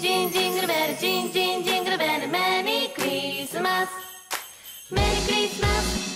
ジンジングルベルジンジンジングルベルメリークリスマスメリークリスマス